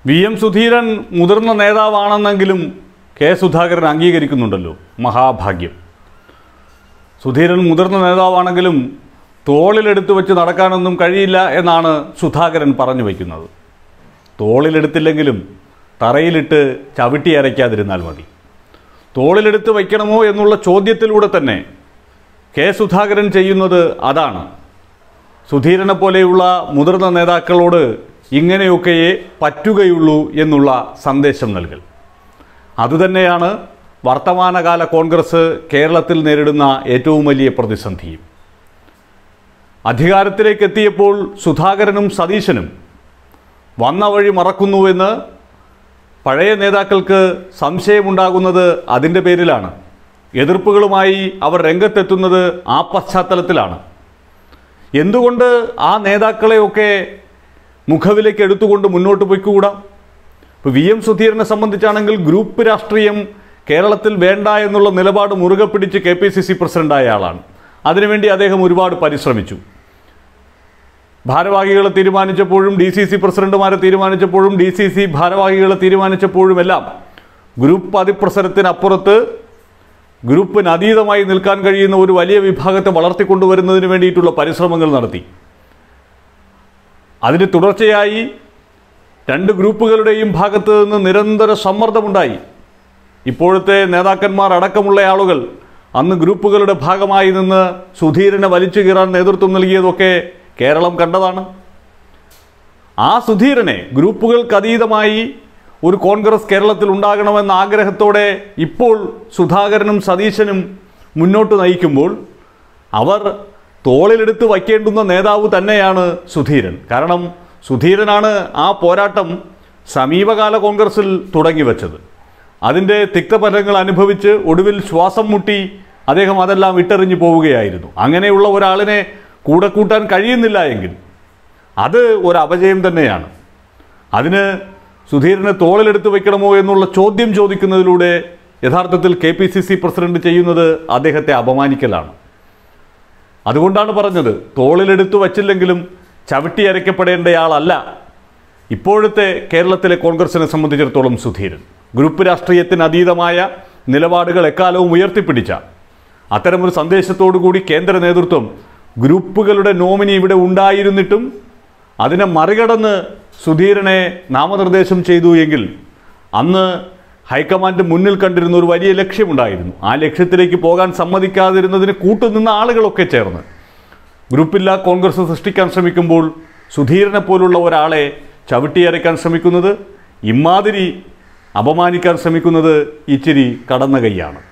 VM Sudheeran മുതിർന്ന നേതാവാണെന്നെങ്കിലും K Sudhakaran അംഗീകരിക്കുന്നുണ്ടല്ലോ. മഹാഭാഗ്യം. സുധീരൻ മുതിർന്ന നേതാവാണെങ്കിലും തോളിലെടുത്ത് വെച്ച് നടക്കാനൊന്നും കഴിയില്ല എന്നാണ് സുധാകരൻ പറഞ്ഞു വയ്ക്കുന്നത്. തോളിലെടുത്തില്ലെങ്കിലും തറയിലിട്ട് ചവിട്ടി അരയ്ക്കാതിരുന്നാൽ മതി. തോളിലെടുത്ത് വയ്ക്കണമോ എന്നുള്ള ചോദ്യത്തിലൂടെ തന്നെ കെ സുധാകരൻ ചെയ്യുന്നത് അതാണ്. സുധീരനെ പോലെയുള്ള മുതിർന്ന നേതാക്കളോട് ഇങ്ങനെയൊക്കെയേ പറ്റുകയുള്ളൂ എന്നുള്ള സന്ദേശം നൽകൽ. അതുതന്നെയാണ് വർത്തമാനകാല കോൺഗ്രസ് കേരളത്തിൽ നേരിടുന്ന ഏറ്റവും വലിയ പ്രതിസന്ധിയും. അധികാരത്തിലേക്ക് എത്തിയപ്പോൾ സുധാകരനും സതീശനും വന്ന വഴി മറക്കുന്നുവെന്ന് പഴയ നേതാക്കൾക്ക് സംശയമുണ്ടാകുന്നത് അതിൻ്റെ പേരിലാണ്. എതിർപ്പുകളുമായി അവർ രംഗത്തെത്തുന്നത് ആ പശ്ചാത്തലത്തിലാണ്. എന്തുകൊണ്ട് ആ നേതാക്കളെയൊക്കെ മുഖവിലേക്ക് എടുത്തുകൊണ്ട് മുന്നോട്ട് പോയിക്കൂടാ? ഇപ്പോൾ VM സുധീരനെ സംബന്ധിച്ചാണെങ്കിൽ ഗ്രൂപ്പ് രാഷ്ട്രീയം കേരളത്തിൽ വേണ്ട എന്നുള്ള നിലപാട് മുറുകെ പിടിച്ച് KPCC പ്രസിഡൻ്റായ ആളാണ്. അതിനുവേണ്ടി അദ്ദേഹം ഒരുപാട് പരിശ്രമിച്ചു. ഭാരവാഹികളെ തീരുമാനിച്ചപ്പോഴും DCC പ്രസിഡന്റുമാരെ തീരുമാനിച്ചപ്പോഴും DCC ഭാരവാഹികളെ തീരുമാനിച്ചപ്പോഴുമെല്ലാം ഗ്രൂപ്പ് അതിപ്രസരത്തിനപ്പുറത്ത് ഗ്രൂപ്പിന് അതീതമായി നിൽക്കാൻ കഴിയുന്ന ഒരു വലിയ വിഭാഗത്തെ വളർത്തിക്കൊണ്ടുവരുന്നതിന് വേണ്ടിയിട്ടുള്ള പരിശ്രമങ്ങൾ നടത്തി. അതിന് തുടർച്ചയായി രണ്ട് ഗ്രൂപ്പുകളുടെയും ഭാഗത്ത് നിന്ന് നിരന്തര സമ്മർദ്ദമുണ്ടായി. ഇപ്പോഴത്തെ നേതാക്കന്മാർ അടക്കമുള്ള ആളുകൾ അന്ന് ഗ്രൂപ്പുകളുടെ ഭാഗമായി നിന്ന് സുധീരനെ വലിച്ചു കീറാൻ നേതൃത്വം നൽകിയതൊക്കെ കേരളം കണ്ടതാണ്. ആ സുധീരനെ ഗ്രൂപ്പുകൾക്കതീതമായി ഒരു കോൺഗ്രസ് കേരളത്തിൽ ഉണ്ടാകണമെന്ന ആഗ്രഹത്തോടെ ഇപ്പോൾ സുധാകരനും സതീശനും മുന്നോട്ട് നയിക്കുമ്പോൾ അവർ തോളിലെടുത്ത് വയ്ക്കേണ്ടുന്ന നേതാവ് തന്നെയാണ് സുധീരൻ. കാരണം സുധീരനാണ് ആ പോരാട്ടം സമീപകാല കോൺഗ്രസിൽ തുടങ്ങി വച്ചത്. അതിൻ്റെ തിക്തഫലങ്ങൾ അനുഭവിച്ച് ഒടുവിൽ ശ്വാസം മുട്ടി അദ്ദേഹം അതെല്ലാം ഇട്ടെറിഞ്ഞു പോവുകയായിരുന്നു. അങ്ങനെയുള്ള ഒരാളിനെ കൂടെ കൂട്ടാൻ കഴിയുന്നില്ല എങ്കിൽ അത് ഒരു അപജയം തന്നെയാണ്. അതിന് സുധീരനെ തോളിലെടുത്ത് വയ്ക്കണമോ എന്നുള്ള ചോദ്യം ചോദിക്കുന്നതിലൂടെ യഥാർത്ഥത്തിൽ KPCC പ്രസിഡന്റ് ചെയ്യുന്നത് അദ്ദേഹത്തെ അപമാനിക്കലാണ്. അതുകൊണ്ടാണ് പറഞ്ഞത്, തോളിലെടുത്ത് വച്ചില്ലെങ്കിലും ചവിട്ടി അരയ്ക്കപ്പെടേണ്ടയാളല്ല ഇപ്പോഴത്തെ കേരളത്തിലെ കോൺഗ്രസിനെ സംബന്ധിച്ചിടത്തോളം സുധീരൻ. ഗ്രൂപ്പ് രാഷ്ട്രീയത്തിന് അതീതമായ നിലപാടുകൾ എക്കാലവും ഉയർത്തിപ്പിടിച്ച അത്തരമൊരു സന്ദേശത്തോടു കൂടി കേന്ദ്ര നേതൃത്വം ഗ്രൂപ്പുകളുടെ നോമിനി ഇവിടെ ഉണ്ടായിരുന്നിട്ടും അതിനെ മറികടന്ന് സുധീരനെ നാമനിർദ്ദേശം ചെയ്തു എങ്കിൽ അന്ന് ഹൈക്കമാൻഡ് മുന്നിൽ കണ്ടിരുന്ന ഒരു വലിയ ലക്ഷ്യമുണ്ടായിരുന്നു. ആ ലക്ഷ്യത്തിലേക്ക് പോകാൻ സമ്മതിക്കാതിരുന്നതിന് കൂട്ടുനിന്ന ആളുകളൊക്കെ ചേർന്ന് ഗ്രൂപ്പില്ലാ കോൺഗ്രസ് സൃഷ്ടിക്കാൻ ശ്രമിക്കുമ്പോൾ സുധീരനെ പോലുള്ള ഒരാളെ ചവിട്ടിയരയ്ക്കാൻ ശ്രമിക്കുന്നത്, ഇമാതിരി അപമാനിക്കാൻ ശ്രമിക്കുന്നത് ഇച്ചിരി കടന്ന കൈയാണ്.